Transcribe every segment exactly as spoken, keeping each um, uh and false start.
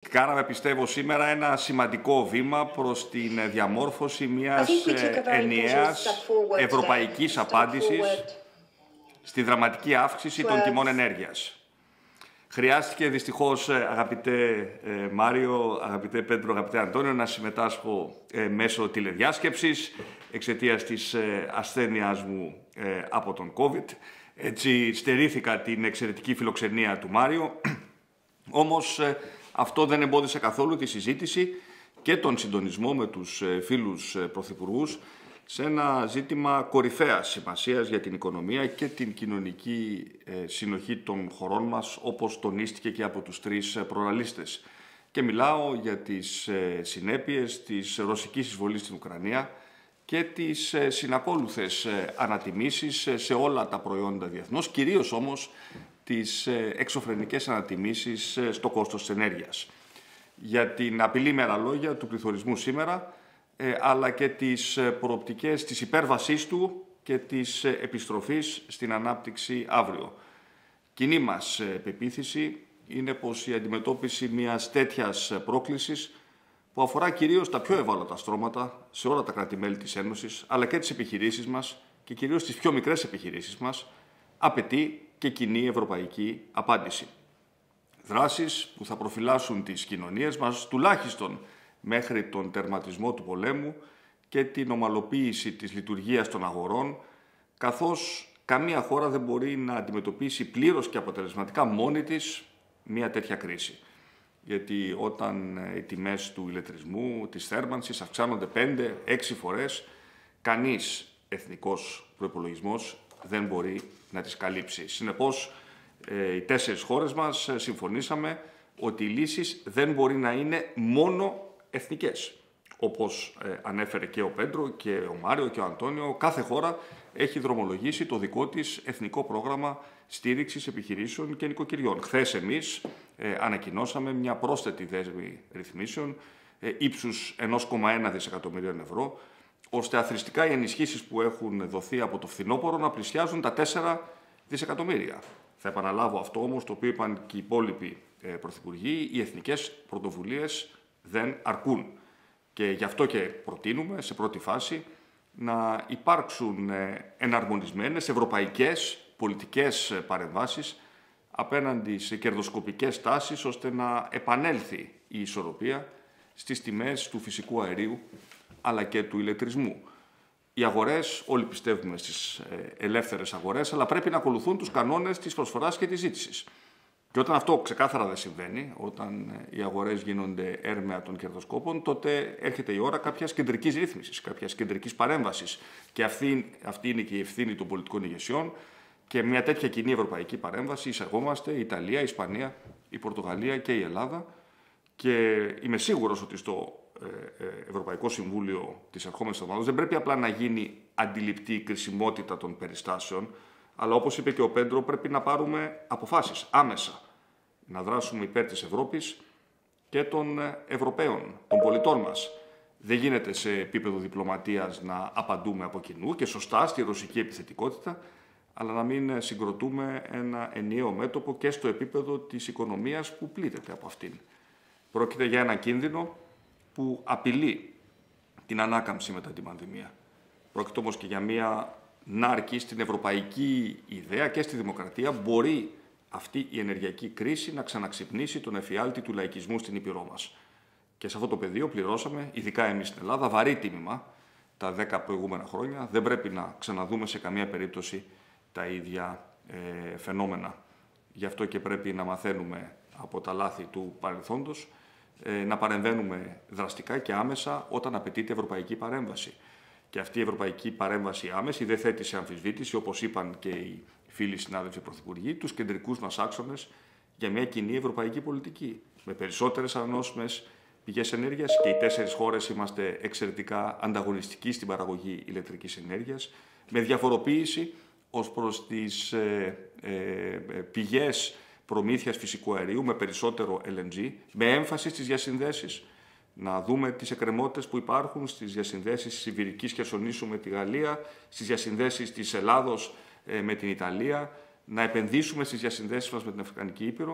κάναμε, πιστεύω, σήμερα ένα σημαντικό βήμα προς την διαμόρφωση μιας ενιαίας ευρωπαϊκής απάντησης στη δραματική αύξηση των τιμών ενέργειας. Χρειάστηκε δυστυχώς, αγαπητέ Μάριο, αγαπητέ Πέτρο, αγαπητέ Αντώνιο, να συμμετάσχω μέσω τηλεδιάσκεψης εξαιτίας της ασθένειάς μου από τον COVID. Έτσι στερήθηκα την εξαιρετική φιλοξενία του Μάριο, όμως αυτό δεν εμπόδισε καθόλου τη συζήτηση και τον συντονισμό με τους φίλους πρωθυπουργούς σε ένα ζήτημα κορυφαίας σημασίας για την οικονομία και την κοινωνική συνοχή των χωρών μας, όπως τονίστηκε και από τους τρεις προαναλύστες. Και μιλάω για τις συνέπειες της ρωσικής εισβολής στην Ουκρανία και τις συνακόλουθες ανατιμήσεις σε όλα τα προϊόντα διεθνώς, κυρίως όμως τις εξωφρενικές ανατιμήσεις στο κόστος της ενέργειας. Για την απειλή με άλλα λόγια του πληθωρισμού σήμερα, αλλά και τις προοπτικές της υπέρβασής του και της επιστροφής στην ανάπτυξη αύριο. Κοινή μας πεποίθηση είναι πως η αντιμετώπιση μιας τέτοιας πρόκλησης, που αφορά κυρίως τα πιο ευάλωτα στρώματα σε όλα τα κράτη-μέλη της Ένωσης, αλλά και τις επιχειρήσεις μας και κυρίως τις πιο μικρές επιχειρήσεις μας, απαιτεί και κοινή ευρωπαϊκή απάντηση. Δράσεις που θα προφυλάσσουν τις κοινωνίες μας τουλάχιστον μέχρι τον τερματισμό του πολέμου και την ομαλοποίηση της λειτουργίας των αγορών, καθώς καμία χώρα δεν μπορεί να αντιμετωπίσει πλήρως και αποτελεσματικά μόνη της μια τέτοια κρίση. Γιατί όταν οι τιμές του ηλεκτρισμού, της θέρμανσης αυξάνονται πέντε έξι φορές, κανείς εθνικός προϋπολογισμός δεν μπορεί να τις καλύψει. Συνεπώς, οι τέσσερις χώρες μας συμφωνήσαμε ότι οι λύσεις δεν μπορεί να είναι μόνο εθνικές. Όπως ανέφερε και ο Πέντρο και ο Μάριο και ο Αντώνιο, κάθε χώρα έχει δρομολογήσει το δικό της εθνικό πρόγραμμα στήριξης επιχειρήσεων και νοικοκυριών. Χθες εμείς ε, ανακοινώσαμε μια πρόσθετη δέσμη ρυθμίσεων ε, ύψους ένα κόμμα ένα δισεκατομμυρίων ευρώ, ώστε αθροιστικά οι ενισχύσεις που έχουν δοθεί από το φθινόπωρο να πλησιάζουν τα τέσσερα δισεκατομμύρια. Θα επαναλάβω αυτό όμως, το οποίο είπαν και οι υπόλοιποι ε, πρωθυπουργοί, οι εθνικές πρωτοβουλίες δεν αρκούν. Και γι' αυτό και προτείνουμε σε πρώτη φάση να υπάρξουν εναρμονισμένες ευρωπαϊκές πολιτικές παρεμβάσεις απέναντι σε κερδοσκοπικές τάσεις, ώστε να επανέλθει η ισορροπία στις τιμές του φυσικού αερίου αλλά και του ηλεκτρισμού. Οι αγορές, όλοι πιστεύουμε στις ελεύθερες αγορές, αλλά πρέπει να ακολουθούν τους κανόνες της προσφοράς και της ζήτησης. Και όταν αυτό ξεκάθαρα δεν συμβαίνει, όταν οι αγορές γίνονται έρμεα των κερδοσκόπων, τότε έρχεται η ώρα κάποιας κεντρικής ρύθμισης, κάποιας κεντρικής παρέμβασης. Και αυτή, αυτή είναι και η ευθύνη των πολιτικών ηγεσιών. Και μια τέτοια κοινή ευρωπαϊκή παρέμβαση εισαγόμαστε η Ιταλία, η Ισπανία, η Πορτογαλία και η Ελλάδα. Και είμαι σίγουρος ότι στο Ευρωπαϊκό Συμβούλιο της ερχόμενης εβδομάδας δεν πρέπει απλά να γίνει αντιληπτή η κρισιμότητα των περιστάσεων, αλλά όπως είπε και ο Πέντρο, πρέπει να πάρουμε αποφάσεις άμεσα. Να δράσουμε υπέρ της Ευρώπης και των Ευρωπαίων, των πολιτών μας. Δεν γίνεται σε επίπεδο διπλωματίας να απαντούμε από κοινού και σωστά στη ρωσική επιθετικότητα, αλλά να μην συγκροτούμε ένα ενιαίο μέτωπο και στο επίπεδο της οικονομίας που πλήττεται από αυτήν. Πρόκειται για ένα κίνδυνο που απειλεί την ανάκαμψη μετά την πανδημία. Πρόκειται όμως και για μια νάρκη στην ευρωπαϊκή ιδέα και στη δημοκρατία. Μπορεί αυτή η ενεργειακή κρίση να ξαναξυπνήσει τον εφιάλτη του λαϊκισμού στην Ήπειρό μας. Και σε αυτό το πεδίο πληρώσαμε, ειδικά εμείς στην Ελλάδα, βαρύ τίμημα τα δέκα προηγούμενα χρόνια. Δεν πρέπει να ξαναδούμε σε καμία περίπτωση τα ίδια ε, φαινόμενα. Γι' αυτό και πρέπει να μαθαίνουμε από τα λάθη του παρελθόντος, ε, να παρεμβαίνουμε δραστικά και άμεσα όταν απαιτείται ευρωπαϊκή παρέμβαση. Και αυτή η ευρωπαϊκή παρέμβαση άμεση δεν θέτει σε αμφισβήτηση, όπως είπαν και οι φίλοι συνάδελφοι πρωθυπουργοί, τους κεντρικούς μας άξονες για μια κοινή ευρωπαϊκή πολιτική. Με περισσότερες ανανεώσιμες πηγές ενέργειας, και οι τέσσερις χώρες είμαστε εξαιρετικά ανταγωνιστικοί στην παραγωγή ηλεκτρικής ενέργειας, με διαφοροποίηση ως προς τις ε, ε, πηγές προμήθειας φυσικού αερίου, με περισσότερο ελ εν τζι, με έμφαση στις διασυνδέσεις. Να δούμε τις εκκρεμότητες που υπάρχουν στις διασυνδέσεις της Ιβηρικής Χερσονήσου με τη Γαλλία, στις διασυνδέσεις της Ελλάδος ε, με την Ιταλία, να επενδύσουμε στις διασυνδέσεις μας με την Αφρικανική Ήπειρο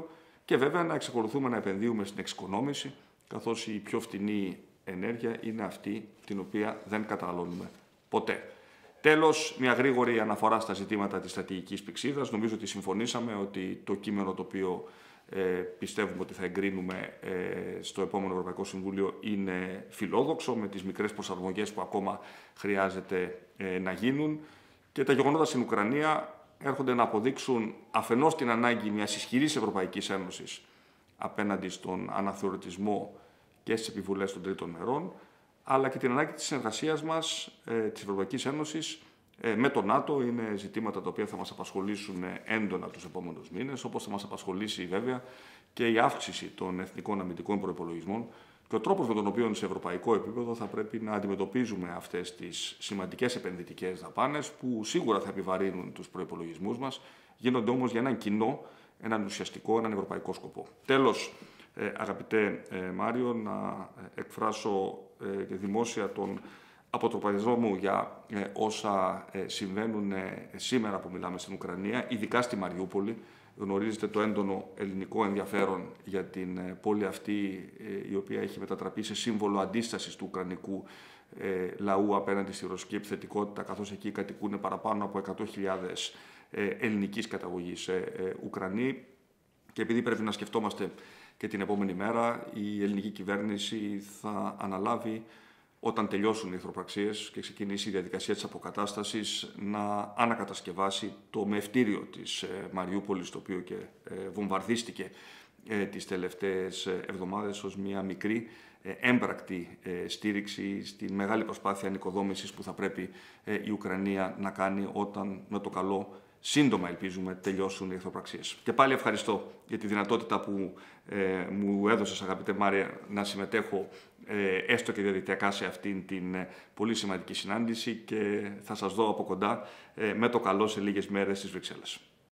και βέβαια να εξακολουθούμε να επενδύουμε στην εξοικονόμηση, καθώς η πιο φτηνή ενέργεια είναι αυτή την οποία δεν καταναλώνουμε ποτέ. Τέλος, μια γρήγορη αναφορά στα ζητήματα της στρατηγικής πυξίδας. Νομίζω ότι συμφωνήσαμε ότι το κείμενο το οποίο ε, πιστεύουμε ότι θα εγκρίνουμε ε, στο επόμενο Ευρωπαϊκό Συμβούλιο είναι φιλόδοξο, με τις μικρές προσαρμογές που ακόμα χρειάζεται ε, να γίνουν. Και τα γεγονότα στην Ουκρανία έρχονται να αποδείξουν αφενός την ανάγκη μιας ισχυρής Ευρωπαϊκής Ένωσης απέναντι στον αναθεωρητισμό και στις επιβουλές των τρίτων μερών, αλλά και την ανάγκη της συνεργασίας μας, ε, της Ευρωπαϊκής Ένωσης, ε, με το ΝΑΤΟ. Είναι ζητήματα τα οποία θα μας απασχολήσουν έντονα τους επόμενους μήνες, όπως θα μας απασχολήσει βέβαια και η αύξηση των εθνικών αμυντικών προϋπολογισμών και ο τρόπος με τον οποίο σε ευρωπαϊκό επίπεδο θα πρέπει να αντιμετωπίζουμε αυτές τις σημαντικές επενδυτικές δαπάνες που σίγουρα θα επιβαρύνουν τους προϋπολογισμούς μας, γίνονται όμως για έναν κοινό, έναν ουσιαστικό, έναν ευρωπαϊκό σκοπό. Τέλος, ε, αγαπητέ ε, Μάριο, να εκφράσω ε, δημόσια τον αποτροπαϊσμό μου για ε, όσα ε, συμβαίνουν ε, σήμερα που μιλάμε στην Ουκρανία, ειδικά στη Μαριούπολη. Γνωρίζετε το έντονο ελληνικό ενδιαφέρον για την ε, πόλη αυτή, ε, η οποία έχει μετατραπεί σε σύμβολο αντίστασης του ουκρανικού ε, λαού απέναντι στη ρωσική επιθετικότητα, καθώς εκεί κατοικούν παραπάνω από εκατό χιλιάδες ε, ελληνικής καταγωγής ε, ε, Ουκρανοί. Και επειδή πρέπει να σκεφτόμαστε και την επόμενη μέρα, η ελληνική κυβέρνηση θα αναλάβει, όταν τελειώσουν οι εχθροπραξίες και ξεκινήσει η διαδικασία της αποκατάστασης, να ανακατασκευάσει το μευτήριο της Μαριούπολης, το οποίο και βομβαρδίστηκε τις τελευταίες εβδομάδες, ως μια μικρή έμπρακτη στήριξη στη μεγάλη προσπάθεια ανοικοδόμησης που θα πρέπει η Ουκρανία να κάνει όταν, με το καλό, σύντομα ελπίζουμε τελειώσουν οι εχθροπραξίες. Και πάλι ευχαριστώ για τη δυνατότητα που ε, μου έδωσες, αγαπητέ Μάρια, να συμμετέχω ε, έστω και διαδικτυακά σε αυτήν την ε, πολύ σημαντική συνάντηση και θα σας δω από κοντά ε, με το καλό σε λίγες μέρες στις Βρυξέλλες.